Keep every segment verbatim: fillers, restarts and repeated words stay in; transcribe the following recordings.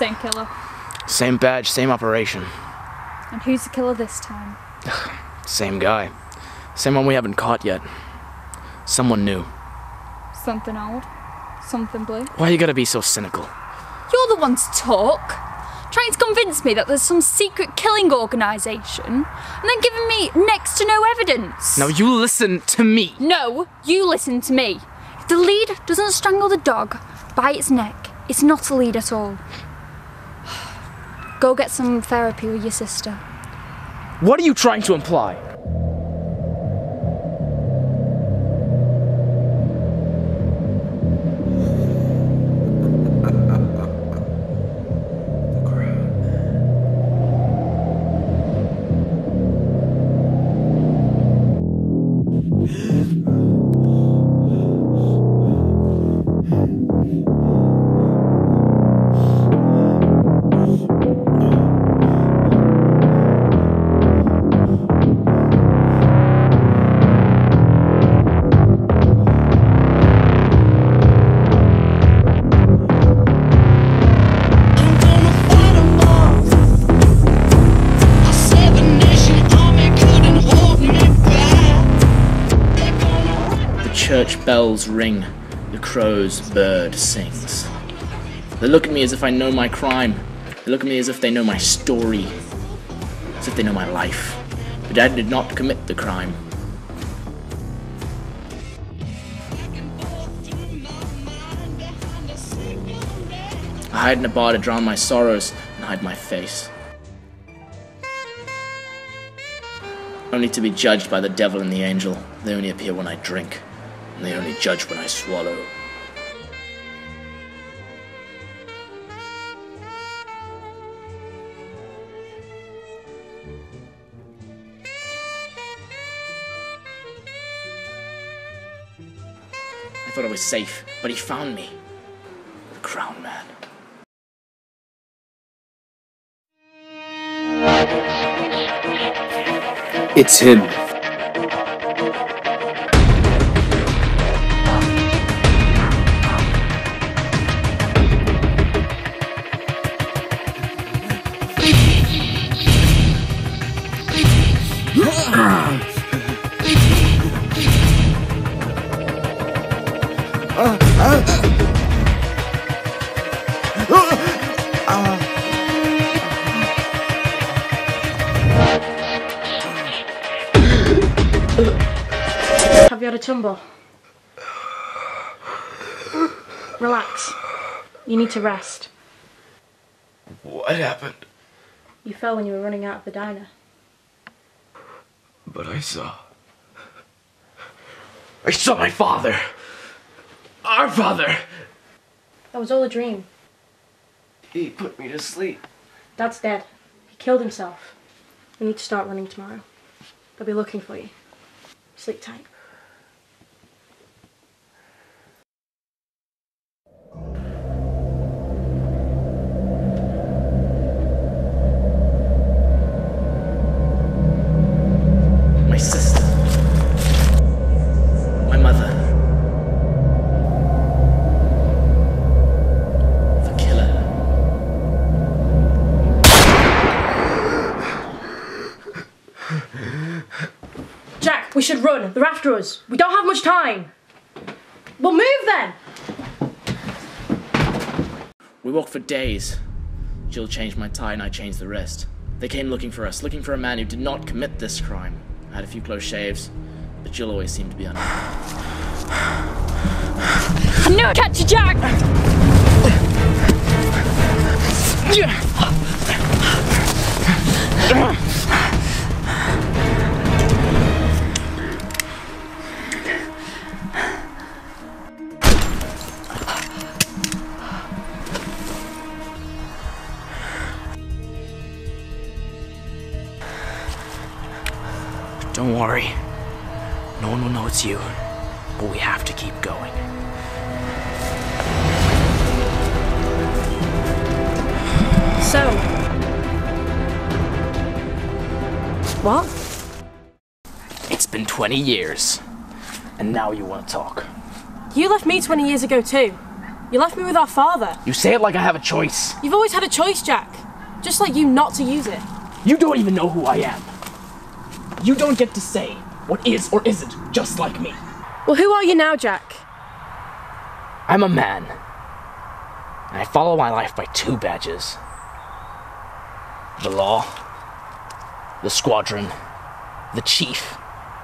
same killer. Same badge, same operation. And who's the killer this time? Same guy. Same one we haven't caught yet. Someone new. Something old? Something blue? Why you gotta be so cynical? You're the one to talk. Trying to convince me that there's some secret killing organisation and then giving me next to no evidence. Now you listen to me. No, you listen to me. If the lead doesn't strangle the dog by its neck, it's not a lead at all. Go get some therapy with your sister. What are you trying to imply? Church bells ring, the crow's bird sings. They look at me as if I know my crime. They look at me as if they know my story, as if they know my life. But I did not commit the crime. I hide in a bar to drown my sorrows and hide my face. Only to be judged by the devil and the angel. They only appear when I drink. And they only judge when I swallow. I thought I was safe, but he found me. The Crown Man. It's him. Have you had a tumble? Relax. You need to rest. What happened? You fell when you were running out of the diner. But I saw... I saw my father! Our father! That was all a dream. He put me to sleep. Dad's dead. He killed himself. We need to start running tomorrow. They'll be looking for you. Sleep tight. My sister. My mother. The killer. Jack, we should run. They're after us. We don't have much time. Well, move then! We walked for days. Jill changed my tie and I changed the rest. They came looking for us, looking for a man who did not commit this crime. I had a few close shaves, but Jill always seemed to be unhappy. I knew I'd catch you, Jack! Don't worry. No one will know it's you. But we have to keep going. So... What? It's been twenty years. And now you want to talk. You left me twenty years ago too. You left me with our father. You say it like I have a choice. You've always had a choice, Jack. Just like you not to use it. You don't even know who I am. You don't get to say what is or isn't just like me. Well, who are you now, Jack? I'm a man. And I follow my life by two badges. The law, the squadron, the chief,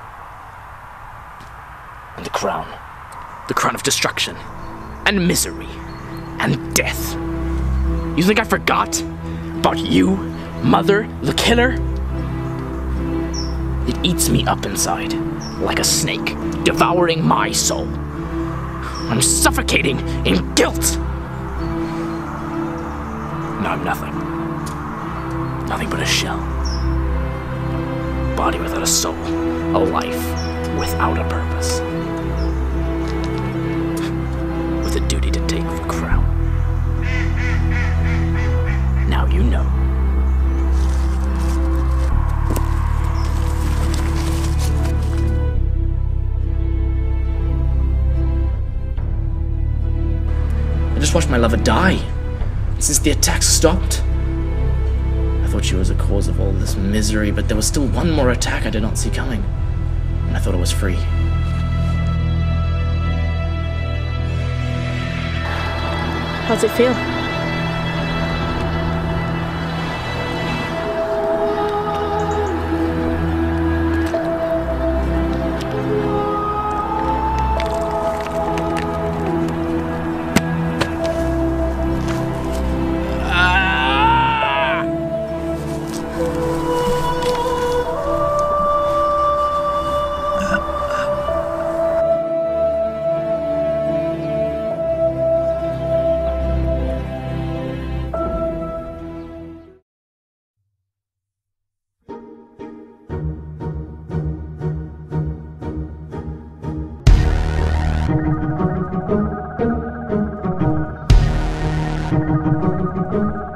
and the crown. The crown of destruction, and misery, and death. You think I forgot about you, Mother, the killer? It eats me up inside, like a snake, devouring my soul. I'm suffocating in guilt. Now I'm nothing. Nothing but a shell. Body without a soul. A life without a purpose. With a duty to take the crown. Now you know. I just watched my lover die. And since the attacks stopped, I thought she was the cause of all this misery, but there was still one more attack I did not see coming. And I thought it was free. How's it feel? Thank you.